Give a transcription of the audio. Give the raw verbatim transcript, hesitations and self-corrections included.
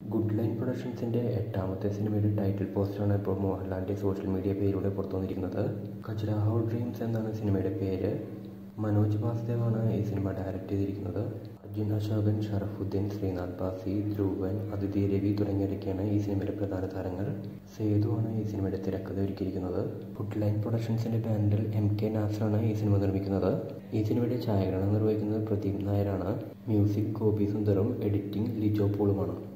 Good line പ്രൊഡക്ഷൻസിൻ്റെ എട്ടാമത്തെ സിനിമയുടെ title പോസ്റ്ററാണ് ഇപ്പോൾ മോഹൻലാലിൻ്റെ സോഷ്യൽ മീഡിയ പേരിലൂടെ പുറത്തു വന്നിരിക്കുന്നത്. ഖജുരാഹോ ഡ്രീംസ് എന്നാണ് സിനിമയുടെ പേര്. മനോജ് വാസുദേവാണ് ഈ സിനിമ ഡയറക്റ്റ് ചെയ്തിരിക്കുന്നത്. അർജുൻ അശോകൻ, ഷറഫുദ്ദീൻ, ശ്രീനാഥ് ബാസി, ധ്രുവൻ, അതിഥി രവി തുടങ്ങിയവരൊക്കെയാണ് ഈ സിനിമയുടെ പ്രധാന താരങ്ങൾ. സേതുവാണ് ഈ സിനിമയുടെ തിരക്കഥ ഒരുക്കിയിരിക്കുന്നത്. ഗുഡ് ലൈൻ പ്രൊഡക്ഷൻസിൻ്റെ ബാനറിൽ എം കെ നാസറാണ് ഈ സിനിമ നിർമ്മിക്കുന്നത്. ഈ സിനിമയുടെ ഛായാഗ്രഹണം നിർവഹിക്കുന്നത് പ്രദീപ് നായരാണ്. മ്യൂസിക് ഗോപി സുന്ദറും, എഡിറ്റിംഗ് ലിജോ പോളുമാണ്.